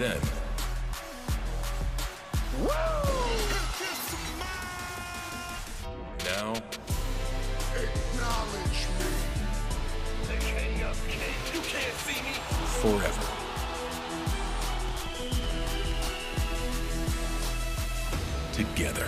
then. Now, Acknowledge me. The king of kings. You can't see me. forever. Together.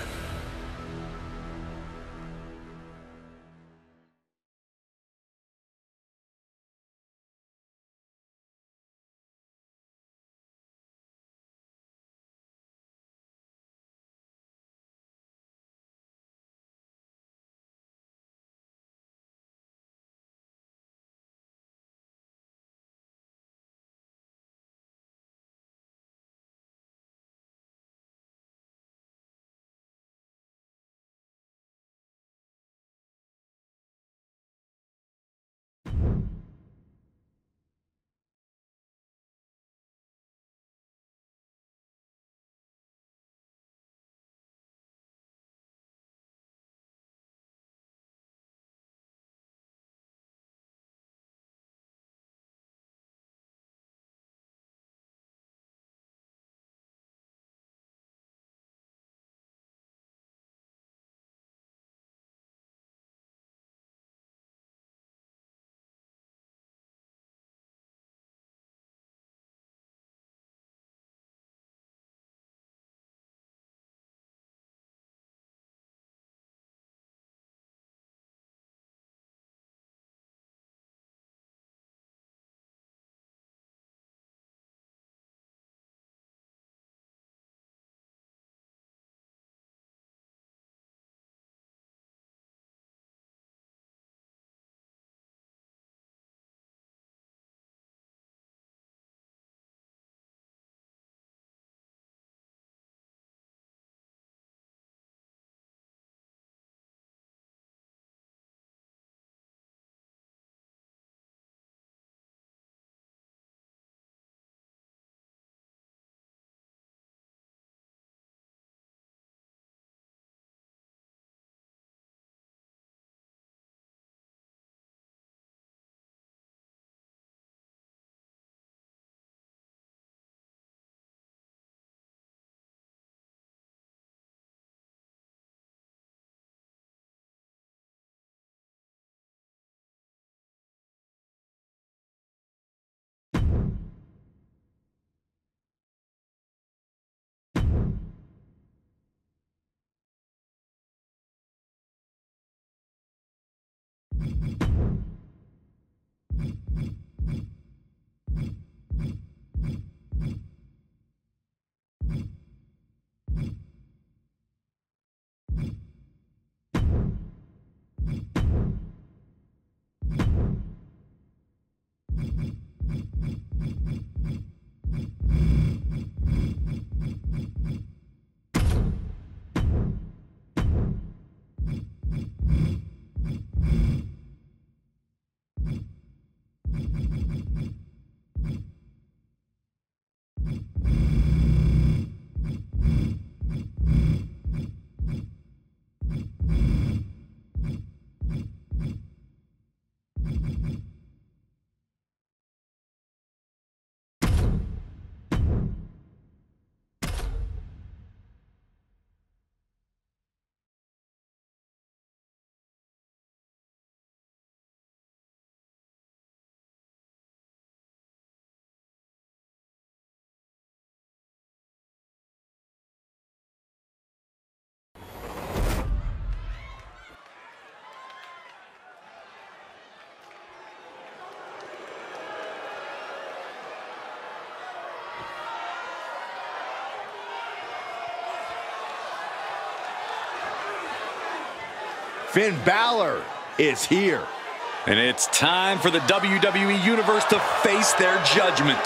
Finn Balor is here. And it's time for the WWE Universe to face their judgment.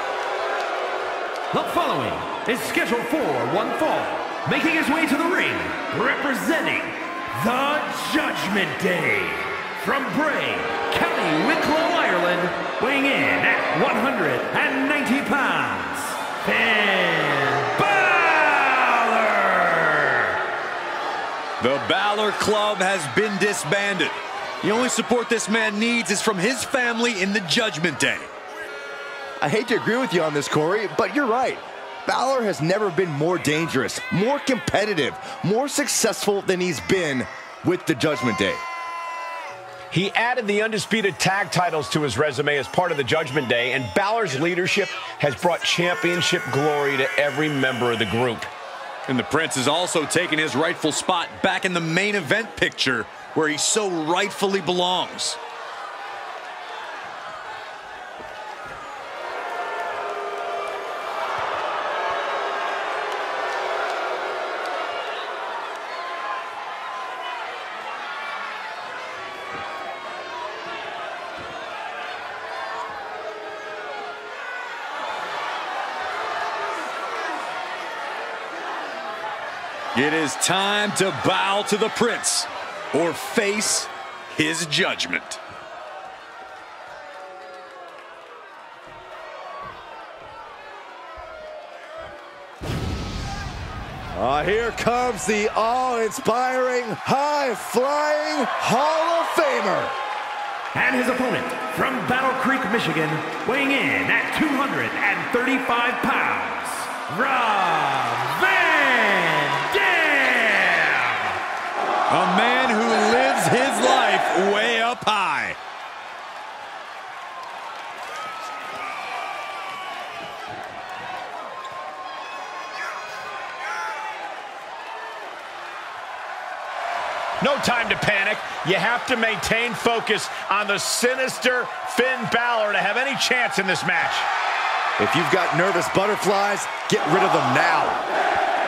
The following is scheduled for one fall. Making his way to the ring, representing the Judgment Day. From Bray, County Wicklow, Ireland, weighing in at 190 pounds, Finn Balor! The Balor Club has been disbanded. The only support this man needs is from his family in the Judgment Day. I hate to agree with you on this, Corey, but you're right. Balor has never been more dangerous, more competitive, more successful than he's been with the Judgment Day. He added the undisputed tag titles to his resume as part of the Judgment Day, and Balor's leadership has brought championship glory to every member of the group. And the Prince has also taken his rightful spot back in the main event picture where he so rightfully belongs. It is time to bow to the Prince or face his judgment. Here comes the awe-inspiring, high-flying Hall of Famer. And his opponent from Battle Creek, Michigan, weighing in at 235 pounds, Rob Van Dam! A man who lives his life way up high. No time to panic. You have to maintain focus on the sinister Finn Balor to have any chance in this match. If you've got nervous butterflies, get rid of them now.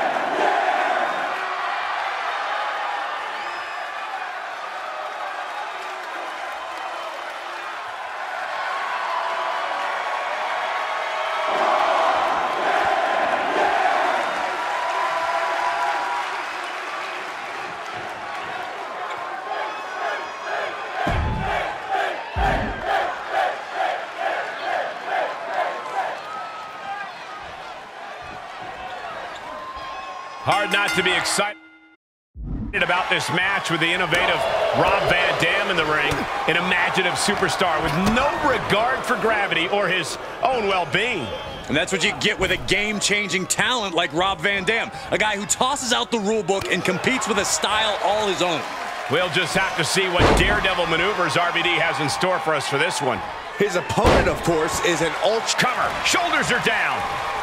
Hard not to be excited about this match with the innovative Rob Van Dam in the ring, an imaginative superstar with no regard for gravity or his own well-being. And that's what you get with a game-changing talent like Rob Van Dam, a guy who tosses out the rule book and competes with a style all his own. We'll just have to see what daredevil maneuvers RVD has in store for us for this one. His opponent, of course, is an ultra... Cover. Shoulders are down.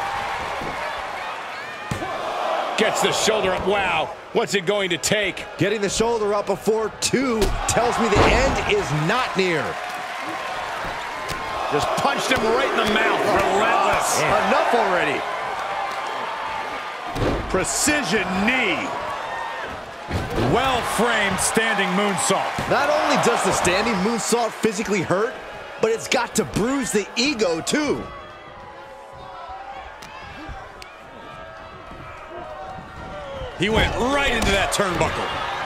Gets the shoulder up. Wow, what's it going to take? Getting the shoulder up before 2 tells me the end is not near. Just punched him right in the mouth. Relentless. Enough already. Precision knee. Well-framed standing moonsault. Not only does the standing moonsault physically hurt, but it's got to bruise the ego, too. He went right into that turnbuckle.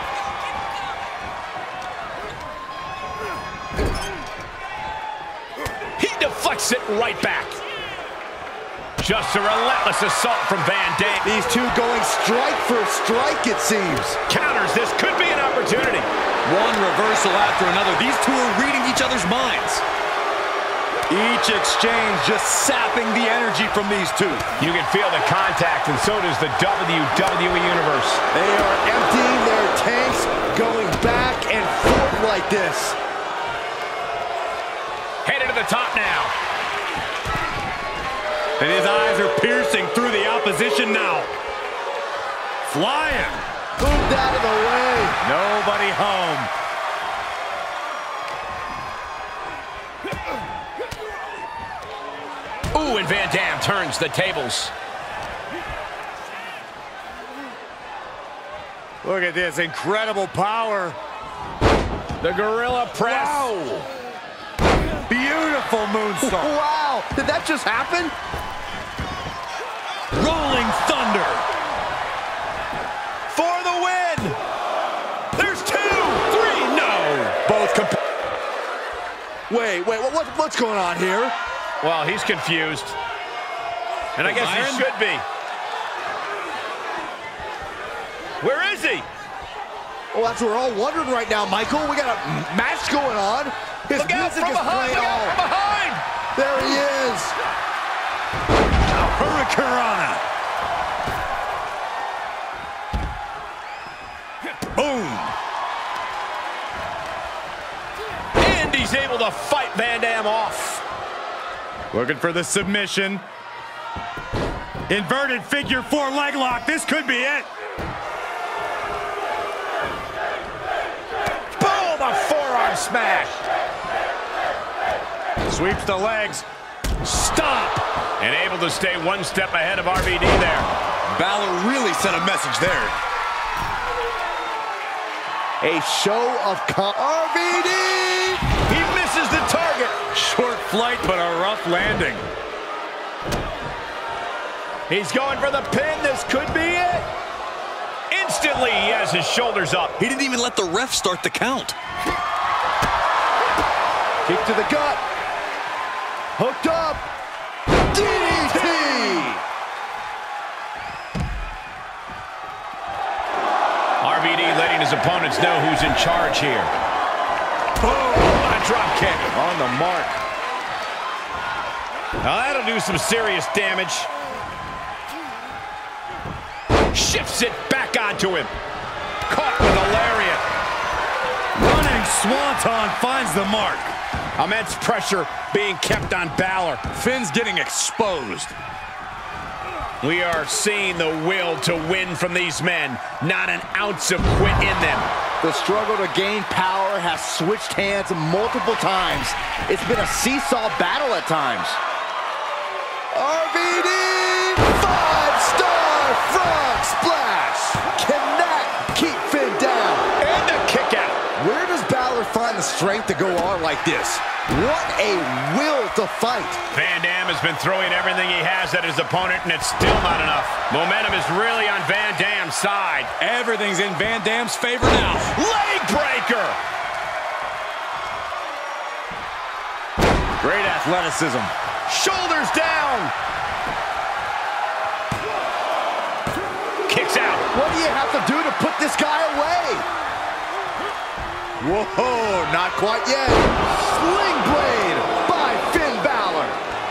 He deflects it right back. Just a relentless assault from Van Dam. These two going strike for strike, it seems. Counters. This could be an opportunity. One reversal after another. These two are reading each other's minds. Each exchange just sapping the energy from these two. You can feel the contact, and so does the WWE Universe. They are emptying their tanks, going back and forth like this. Headed to the top now. And his eyes are piercing through the opposition now. Flying. Moved out of the way. Nobody home. Ooh, and Van Dam turns the tables. Look at this incredible power. The gorilla press. Wow. Beautiful moonsault. Wow, did that just happen? Rolling thunder. For the win. There's 2, 3, no. Both Wait, what's going on here? Well, he's confused. And I guess he should be. Where is he? Well, that's what we're all wondering right now, Michael. We got a match going on. His Look out music from is behind! playing Look out all. from behind! There he is. Hurricanrana. Boom. And he's able to fight Van Dam off. Looking for the submission. Inverted figure 4 leg lock. This could be it. Boom, a forearm smash. Sweeps the legs. Stop. And able to stay one step ahead of RVD there. Balor really sent a message there. A show of RVD! He misses the target. Short flight, but a rough landing. He's going for the pin. This could be it. Instantly, he has his shoulders up. He didn't even let the ref start the count. Kick to the gut. Hooked up. DDT! RVD letting his opponents know who's in charge here. Boom! What a drop kick. On the mark. Now that'll do some serious damage. Shifts it back onto him. Caught with a lariat. Running Swanton finds the mark. Immense pressure being kept on Balor. Finn's getting exposed. We are seeing the will to win from these men. Not an ounce of quit in them. The struggle to gain power has switched hands multiple times. It's been a seesaw battle at times. RVD! 5-star frog splash! Can that keep Finn down? And a kick out. Where does Balor find the strength to go on like this? What a will to fight. Van Dam has been throwing everything he has at his opponent, and it's still not enough. Momentum is really on Van Dam's side. Everything's in Van Dam's favor now. Leg breaker! Great athleticism. Shoulders down! Kicks out. What do you have to do to put this guy away? Whoa, not quite yet. Sling blade by Finn Balor.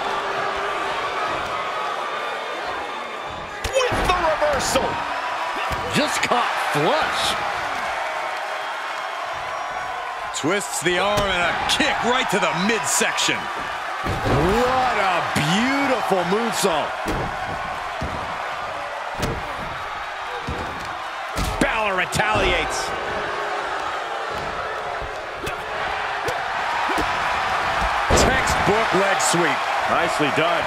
With the reversal. Just caught flush. Twists the arm and a kick right to the midsection. What a beautiful moonsault. Balor retaliates. Textbook leg sweep. Nicely done.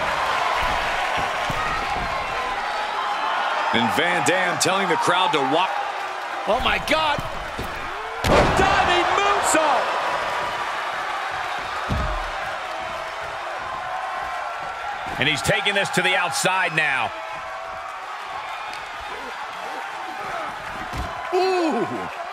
And Van Dam telling the crowd to walk. Oh my God. Diving moonsault. And he's taking this to the outside now. Ooh.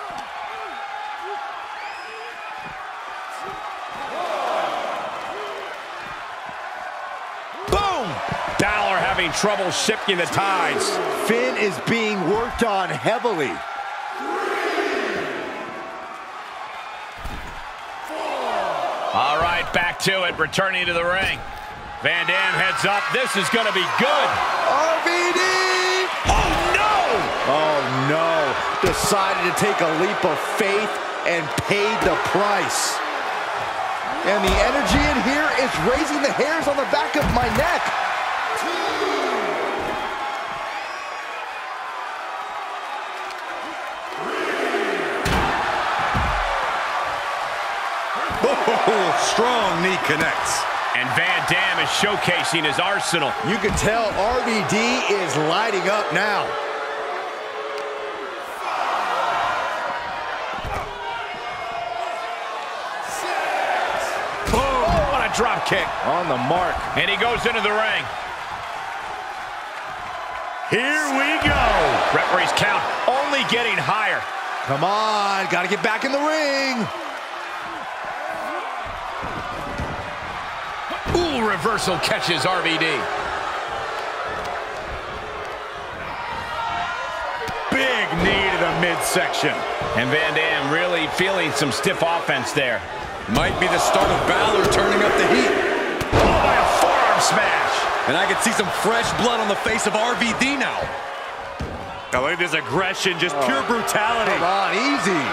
Boom! Balor having trouble shifting the tides. Finn is being worked on heavily. All right, back to it, returning to the ring. Van Dam heads up. This is going to be good. RVD! Oh, no! Oh, no. Decided to take a leap of faith and paid the price. And the energy in here is raising the hairs on the back of my neck. Oh, strong knee connects. And Van Dam is showcasing his arsenal. You can tell RVD is lighting up now. Oh, what a drop kick. On the mark. And he goes into the ring. Here we go. Referee's count only getting higher. Come on, gotta get back in the ring. Ooh, reversal catches RVD. Big knee to the midsection. And Van Dam really feeling some stiff offense there. Might be the start of Balor turning up the heat. Oh, smash. And I can see some fresh blood on the face of RVD now. Now look at this aggression, just pure brutality. Come on, easy.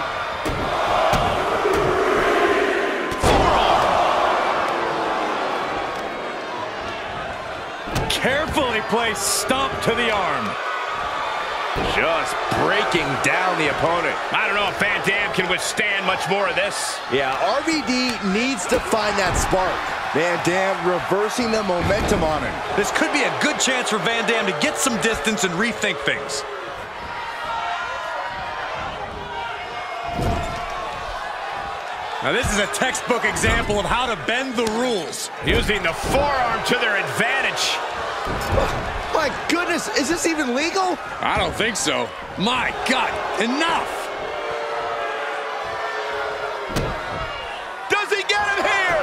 Forearm. Carefully placed stomp to the arm. Just breaking down the opponent. I don't know if Van Dam can withstand much more of this. Yeah, RVD needs to find that spark. Van Dam reversing the momentum on him. This could be a good chance for Van Dam to get some distance and rethink things. Now this is a textbook example of how to bend the rules. Using the forearm to their advantage. My goodness, is this even legal? I don't think so. My God, enough! Does he get him here?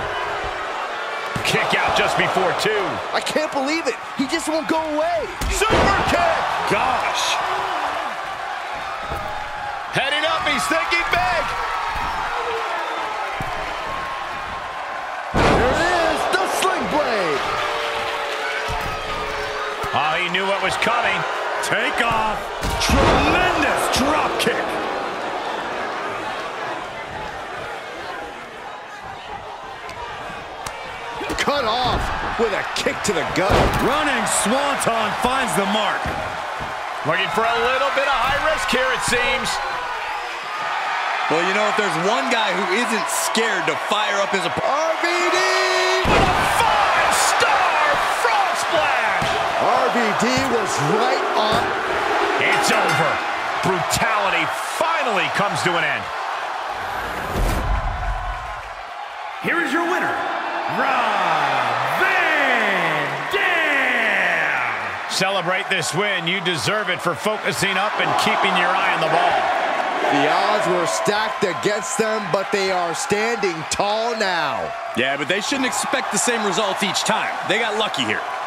Kick out just before 2. I can't believe it. He just won't go away. Super kick! Gosh! Heading up, he's thinking big. There it is, the sling blade. Oh, he knew what was coming. Take off. Tremendous drop kick. Cut off with a kick to the gut. Running swanton finds the mark. Looking for a little bit of high risk here, it seems. Well, you know, if there's one guy who isn't scared to fire up his opponent. RVD! With a 5-star frog splash! RVD was right on. It's over. Brutality finally comes to an end. Here is your winner, Rob Van Dam! Celebrate this win. You deserve it for focusing up and keeping your eye on the ball. The odds were stacked against them, but they are standing tall now. Yeah, but they shouldn't expect the same results each time. They got lucky here.